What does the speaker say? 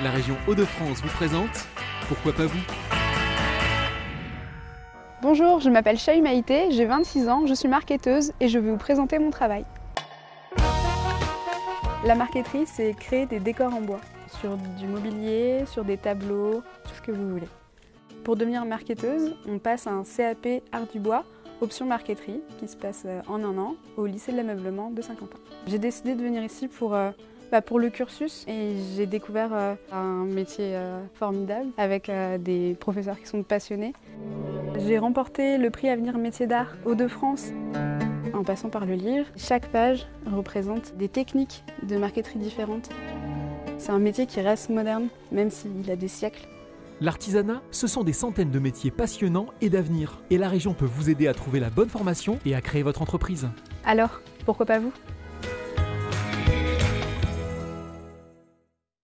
La région Hauts-de-France vous présente Pourquoi pas vous? Bonjour, je m'appelle Chahi Maïté, j'ai 26 ans, je suis marketeuse et je vais vous présenter mon travail. La marqueterie, c'est créer des décors en bois, sur du mobilier, sur des tableaux, tout ce que vous voulez. Pour devenir marketeuse, on passe un CAP Art du Bois, option marqueterie, qui se passe en un an au lycée de l'ameublement de Saint-Quentin. J'ai décidé de venir ici pour le cursus et j'ai découvert un métier formidable avec des professeurs qui sont passionnés. J'ai remporté le prix Avenir Métiers d'Art Hauts-de-France en passant par le livre. Chaque page représente des techniques de marqueterie différentes. C'est un métier qui reste moderne, même s'il a des siècles. L'artisanat, ce sont des centaines de métiers passionnants et d'avenir. Et la région peut vous aider à trouver la bonne formation et à créer votre entreprise. Alors, pourquoi pas vous ?